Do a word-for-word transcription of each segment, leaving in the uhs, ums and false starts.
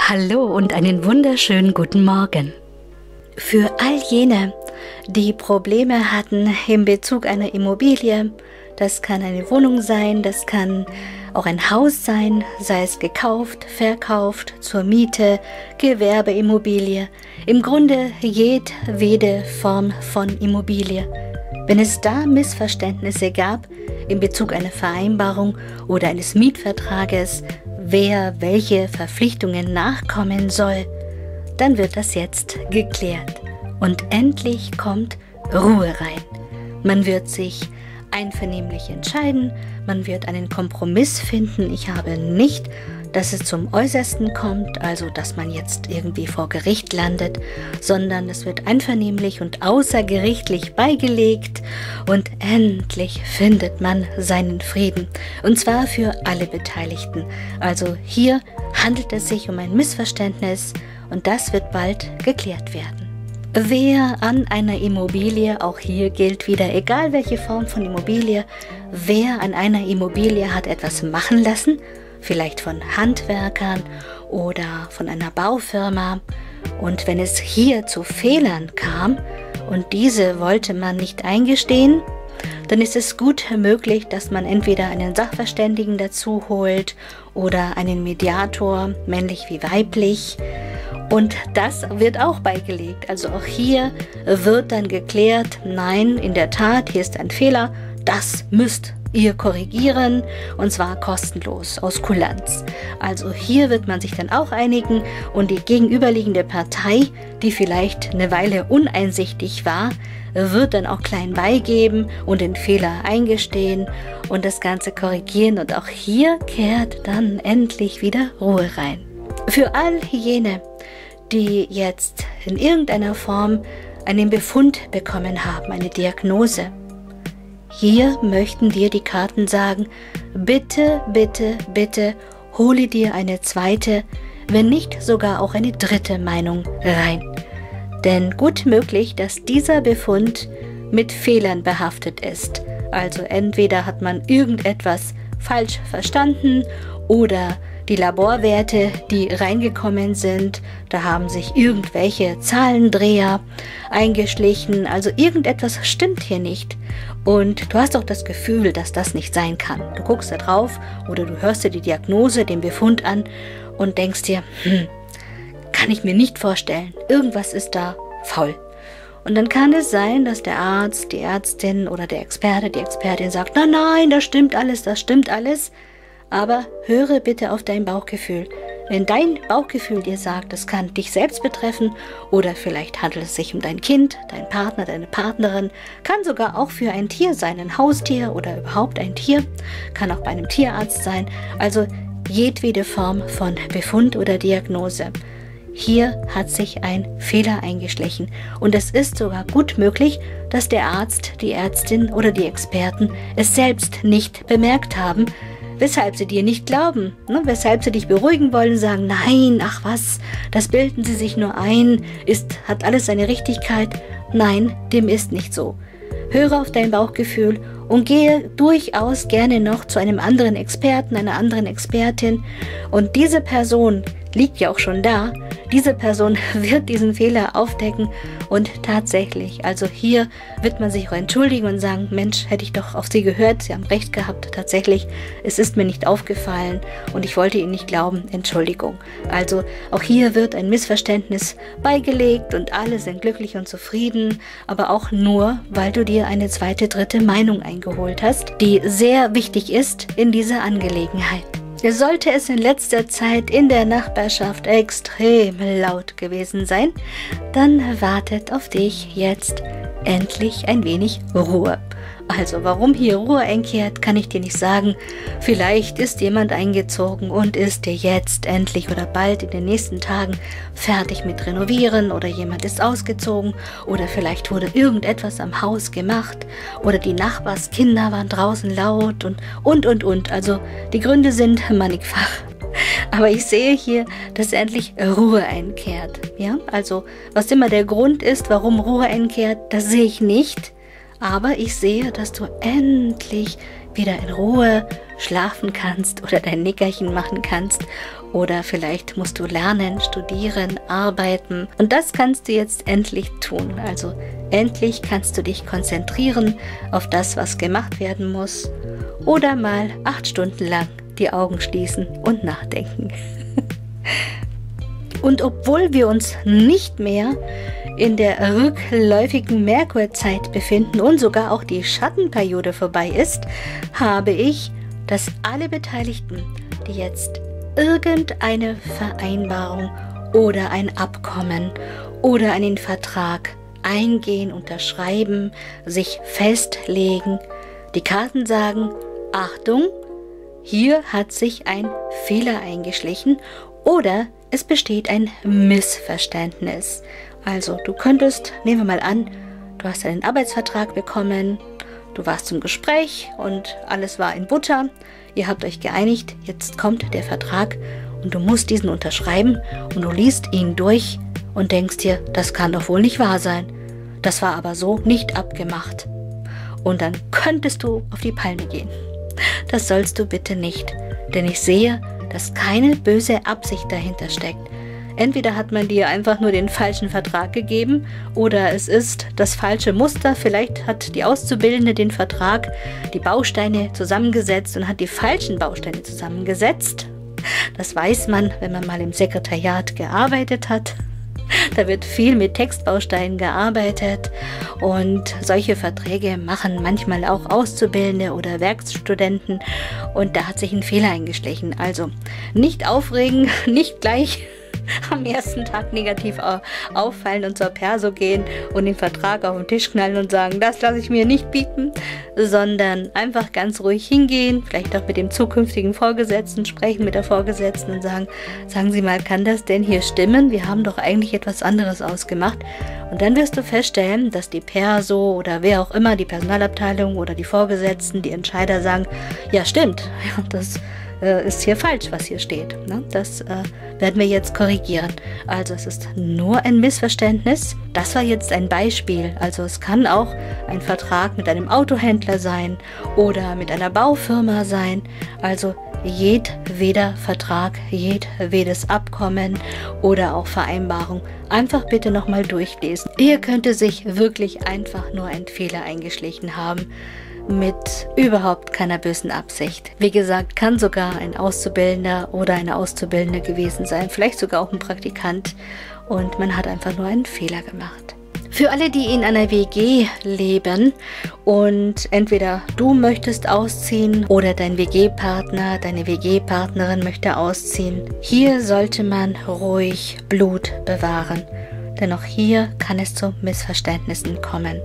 Hallo und einen wunderschönen guten Morgen. Für all jene, die Probleme hatten in Bezug einer Immobilie, das kann eine Wohnung sein, das kann auch ein Haus sein, sei es gekauft, verkauft, zur Miete, Gewerbeimmobilie, im Grunde jedwede Form von Immobilie. Wenn es da Missverständnisse gab in Bezug einer Vereinbarung oder eines Mietvertrages, wer welche Verpflichtungen nachkommen soll, dann wird das jetzt geklärt. Und endlich kommt Ruhe rein. Man wird sich einvernehmlich entscheiden, man wird einen Kompromiss finden. Ich habe nicht, dass es zum Äußersten kommt, also dass man jetzt irgendwie vor Gericht landet, sondern es wird einvernehmlich und außergerichtlich beigelegt und endlich findet man seinen Frieden. Und zwar für alle Beteiligten. Also hier handelt es sich um ein Missverständnis und das wird bald geklärt werden. Wer an einer Immobilie, auch hier gilt wieder, egal welche Form von Immobilie, wer an einer Immobilie hat etwas machen lassen, vielleicht von Handwerkern oder von einer Baufirma, und wenn es hier zu Fehlern kam und diese wollte man nicht eingestehen, dann ist es gut möglich, dass man entweder einen Sachverständigen dazu holt oder einen Mediator, männlich wie weiblich. Und das wird auch beigelegt. Also auch hier wird dann geklärt, nein, in der Tat, hier ist ein Fehler, das müsst ihr korrigieren, und zwar kostenlos, aus Kulanz. Also hier wird man sich dann auch einigen und die gegenüberliegende Partei, die vielleicht eine Weile uneinsichtig war, wird dann auch klein beigeben und den Fehler eingestehen und das Ganze korrigieren, und auch hier kehrt dann endlich wieder Ruhe rein. Für all jene, die jetzt in irgendeiner Form einen Befund bekommen haben, eine Diagnose, hier möchten dir die Karten sagen, bitte, bitte, bitte, hole dir eine zweite, wenn nicht sogar auch eine dritte Meinung rein. Denn gut möglich, dass dieser Befund mit Fehlern behaftet ist. Also entweder hat man irgendetwas falsch verstanden oder die Laborwerte, die reingekommen sind, da haben sich irgendwelche Zahlendreher eingeschlichen, also irgendetwas stimmt hier nicht. Und du hast auch das Gefühl, dass das nicht sein kann. Du guckst da drauf oder du hörst dir die Diagnose, den Befund an und denkst dir, hm, kann ich mir nicht vorstellen, irgendwas ist da faul. Und dann kann es sein, dass der Arzt, die Ärztin oder der Experte, die Expertin sagt, nein, nein, das stimmt alles, das stimmt alles. Aber höre bitte auf dein Bauchgefühl. Wenn dein Bauchgefühl dir sagt, es kann dich selbst betreffen oder vielleicht handelt es sich um dein Kind, dein Partner, deine Partnerin, kann sogar auch für ein Tier sein, ein Haustier oder überhaupt ein Tier, kann auch bei einem Tierarzt sein, also jedwede Form von Befund oder Diagnose. Hier hat sich ein Fehler eingeschlichen und es ist sogar gut möglich, dass der Arzt, die Ärztin oder die Experten es selbst nicht bemerkt haben, weshalb sie dir nicht glauben, ne? Weshalb sie dich beruhigen wollen, sagen, nein, ach was, das bilden sie sich nur ein, ist, hat alles seine Richtigkeit. Nein, dem ist nicht so. Höre auf dein Bauchgefühl und gehe durchaus gerne noch zu einem anderen Experten, einer anderen Expertin, und diese Person liegt ja auch schon da. Diese Person wird diesen Fehler aufdecken und tatsächlich, also hier wird man sich auch entschuldigen und sagen, Mensch, hätte ich doch auf Sie gehört, Sie haben recht gehabt, tatsächlich, es ist mir nicht aufgefallen und ich wollte Ihnen nicht glauben, Entschuldigung. Also auch hier wird ein Missverständnis beigelegt und alle sind glücklich und zufrieden, aber auch nur, weil du dir eine zweite, dritte Meinung eingeholt hast, die sehr wichtig ist in dieser Angelegenheit. Sollte es in letzter Zeit in der Nachbarschaft extrem laut gewesen sein, dann wartet auf dich jetzt endlich ein wenig Ruhe. Also warum hier Ruhe einkehrt, kann ich dir nicht sagen. Vielleicht ist jemand eingezogen und ist dir jetzt endlich oder bald in den nächsten Tagen fertig mit Renovieren, oder jemand ist ausgezogen oder vielleicht wurde irgendetwas am Haus gemacht oder die Nachbarskinder waren draußen laut und und und und. Also die Gründe sind mannigfach. Aber ich sehe hier, dass endlich Ruhe einkehrt. Ja? Also was immer der Grund ist, warum Ruhe einkehrt, das sehe ich nicht. Aber ich sehe, dass du endlich wieder in Ruhe schlafen kannst oder dein Nickerchen machen kannst. Oder vielleicht musst du lernen, studieren, arbeiten. Und das kannst du jetzt endlich tun. Also endlich kannst du dich konzentrieren auf das, was gemacht werden muss. Oder mal acht Stunden lang die Augen schließen und nachdenken. Und obwohl wir uns nicht mehr in der rückläufigen Merkurzeit befinden und sogar auch die Schattenperiode vorbei ist, habe ich, dass alle Beteiligten, die jetzt irgendeine Vereinbarung oder ein Abkommen oder einen Vertrag eingehen, unterschreiben, sich festlegen, die Karten sagen, Achtung, hier hat sich ein Fehler eingeschlichen oder es besteht ein Missverständnis. Also du könntest, nehmen wir mal an, du hast einen Arbeitsvertrag bekommen, du warst zum Gespräch und alles war in Butter, ihr habt euch geeinigt, jetzt kommt der Vertrag und du musst diesen unterschreiben und du liest ihn durch und denkst dir, das kann doch wohl nicht wahr sein. Das war aber so nicht abgemacht. Und dann könntest du auf die Palme gehen. Das sollst du bitte nicht, denn ich sehe, dass keine böse Absicht dahinter steckt. Entweder hat man dir einfach nur den falschen Vertrag gegeben oder es ist das falsche Muster. Vielleicht hat die Auszubildende den Vertrag, die Bausteine zusammengesetzt und hat die falschen Bausteine zusammengesetzt. Das weiß man, wenn man mal im Sekretariat gearbeitet hat. Da wird viel mit Textbausteinen gearbeitet und solche Verträge machen manchmal auch Auszubildende oder Werkstudenten und da hat sich ein Fehler eingeschlichen. Also nicht aufregen, nicht gleich am ersten Tag negativ auffallen und zur Perso gehen und den Vertrag auf den Tisch knallen und sagen, das lasse ich mir nicht bieten, sondern einfach ganz ruhig hingehen, vielleicht auch mit dem zukünftigen Vorgesetzten sprechen, mit der Vorgesetzten und sagen, sagen Sie mal, kann das denn hier stimmen? Wir haben doch eigentlich etwas anderes ausgemacht. Und dann wirst du feststellen, dass die Perso oder wer auch immer, die Personalabteilung oder die Vorgesetzten, die Entscheider sagen, ja stimmt, das ist hier falsch, was hier steht. Das äh, werden wir jetzt korrigieren. Also es ist nur ein Missverständnis. Das war jetzt ein Beispiel. Also es kann auch ein Vertrag mit einem Autohändler sein oder mit einer Baufirma sein. Also jedweder Vertrag, jedwedes Abkommen oder auch Vereinbarung einfach bitte nochmal durchlesen. Hier könnte sich wirklich einfach nur ein Fehler eingeschlichen haben. Mit überhaupt keiner bösen Absicht. Wie gesagt, kann sogar ein Auszubildender oder eine Auszubildende gewesen sein, vielleicht sogar auch ein Praktikant und man hat einfach nur einen Fehler gemacht. Für alle, die in einer W G leben und entweder du möchtest ausziehen oder dein W G-Partner, deine W G-Partnerin möchte ausziehen, hier sollte man ruhig Blut bewahren, denn auch hier kann es zu Missverständnissen kommen.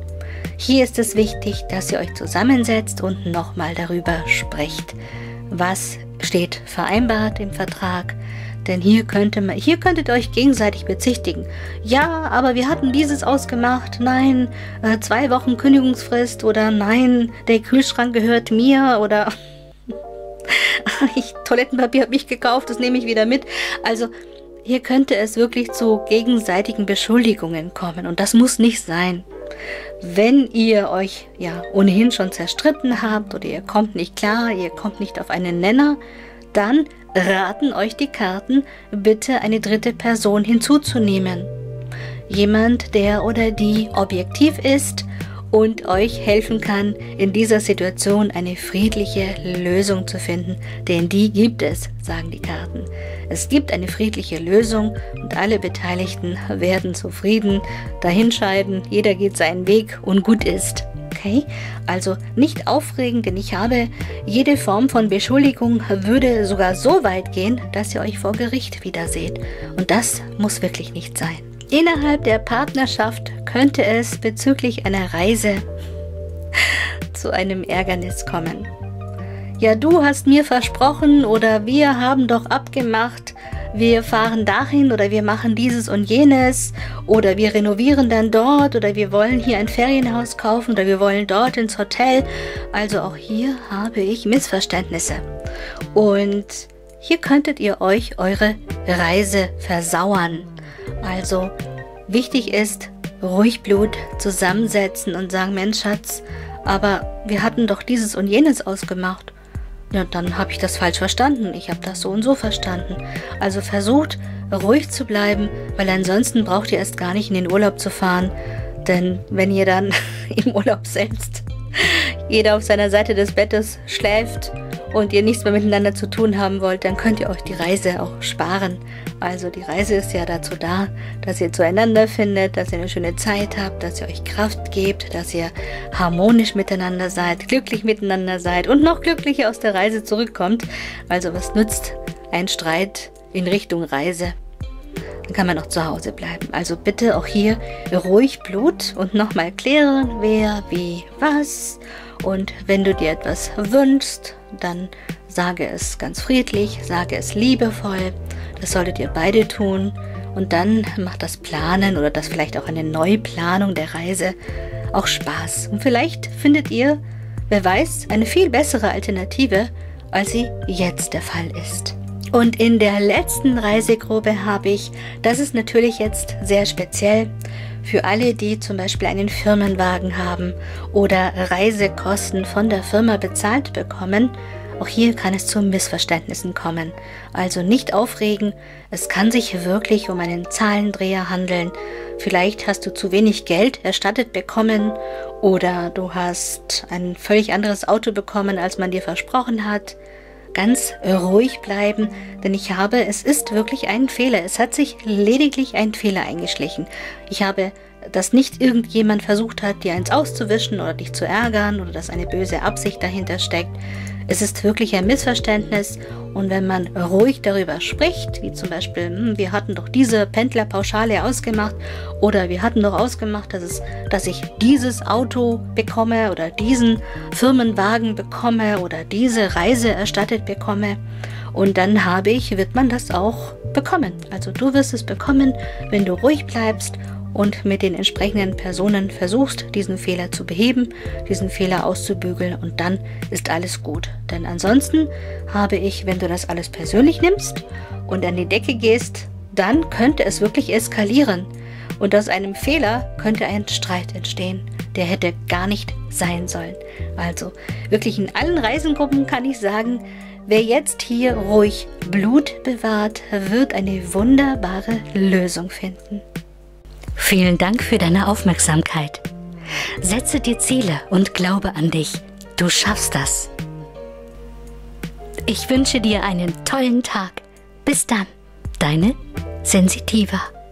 Hier ist es wichtig, dass ihr euch zusammensetzt und nochmal darüber sprecht. Was steht vereinbart im Vertrag? Denn hier, könnte man, hier könntet ihr euch gegenseitig bezichtigen. Ja, aber wir hatten dieses ausgemacht. Nein, äh, zwei Wochen Kündigungsfrist oder nein, der Kühlschrank gehört mir oder ich, Toilettenpapier habe ich gekauft, das nehme ich wieder mit. Also hier könnte es wirklich zu gegenseitigen Beschuldigungen kommen und das muss nicht sein. Wenn ihr euch ja ohnehin schon zerstritten habt oder ihr kommt nicht klar, ihr kommt nicht auf einen Nenner, dann raten euch die Karten, bitte eine dritte Person hinzuzunehmen. Jemand, der oder die objektiv ist und euch helfen kann, in dieser Situation eine friedliche Lösung zu finden. Denn die gibt es, sagen die Karten. Es gibt eine friedliche Lösung und alle Beteiligten werden zufrieden dahinscheiden. Jeder geht seinen Weg und gut ist. Okay? Also nicht aufregen, denn ich habe jede Form von Beschuldigung würde sogar so weit gehen, dass ihr euch vor Gericht wiederseht. Und das muss wirklich nicht sein. Innerhalb der Partnerschaft könnte es bezüglich einer Reise zu einem Ärgernis kommen. Ja, du hast mir versprochen oder wir haben doch abgemacht, wir fahren dahin oder wir machen dieses und jenes oder wir renovieren dann dort oder wir wollen hier ein Ferienhaus kaufen oder wir wollen dort ins Hotel. Also auch hier habe ich Missverständnisse. Und hier könntet ihr euch eure Reise versauern. Also wichtig ist, ruhig Blut zusammensetzen und sagen, Mensch Schatz, aber wir hatten doch dieses und jenes ausgemacht. Ja, dann habe ich das falsch verstanden. Ich habe das so und so verstanden. Also versucht, ruhig zu bleiben, weil ansonsten braucht ihr erst gar nicht in den Urlaub zu fahren. Denn wenn ihr dann im Urlaub selbst jeder auf seiner Seite des Bettes schläft und ihr nichts mehr miteinander zu tun haben wollt, dann könnt ihr euch die Reise auch sparen. Also die Reise ist ja dazu da, dass ihr zueinander findet, dass ihr eine schöne Zeit habt, dass ihr euch Kraft gebt, dass ihr harmonisch miteinander seid, glücklich miteinander seid und noch glücklicher aus der Reise zurückkommt. Also was nützt ein Streit in Richtung Reise? Dann kann man noch zu Hause bleiben. Also bitte auch hier ruhig Blut und nochmal klären, wer, wie, was. Und wenn du dir etwas wünschst, dann sage es ganz friedlich, sage es liebevoll. Das solltet ihr beide tun. Und dann macht das Planen oder das vielleicht auch eine Neuplanung der Reise auch Spaß. Und vielleicht findet ihr, wer weiß, eine viel bessere Alternative, als sie jetzt der Fall ist. Und in der letzten Reisegruppe habe ich, das ist natürlich jetzt sehr speziell, für alle, die zum Beispiel einen Firmenwagen haben oder Reisekosten von der Firma bezahlt bekommen. Auch hier kann es zu Missverständnissen kommen. Also nicht aufregen, es kann sich wirklich um einen Zahlendreher handeln. Vielleicht hast du zu wenig Geld erstattet bekommen oder du hast ein völlig anderes Auto bekommen, als man dir versprochen hat. Ganz ruhig bleiben, denn ich habe, es ist wirklich ein Fehler. Es hat sich lediglich ein Fehler eingeschlichen. Ich habe, dass nicht irgendjemand versucht hat, dir eins auszuwischen oder dich zu ärgern oder dass eine böse Absicht dahinter steckt. Es ist wirklich ein Missverständnis und wenn man ruhig darüber spricht, wie zum Beispiel, hm, wir hatten doch diese Pendlerpauschale ausgemacht oder wir hatten doch ausgemacht, dass, es, dass ich dieses Auto bekomme oder diesen Firmenwagen bekomme oder diese Reise erstattet bekomme und dann habe ich, wird man das auch bekommen. Also du wirst es bekommen, wenn du ruhig bleibst und mit den entsprechenden Personen versuchst, diesen Fehler zu beheben, diesen Fehler auszubügeln und dann ist alles gut. Denn ansonsten habe ich, wenn du das alles persönlich nimmst und an die Decke gehst, dann könnte es wirklich eskalieren. Und aus einem Fehler könnte ein Streit entstehen, der hätte gar nicht sein sollen. Also wirklich in allen Reisengruppen kann ich sagen, wer jetzt hier ruhig Blut bewahrt, wird eine wunderbare Lösung finden. Vielen Dank für deine Aufmerksamkeit. Setze dir Ziele und glaube an dich. Du schaffst das. Ich wünsche dir einen tollen Tag. Bis dann, deine Sensitiva.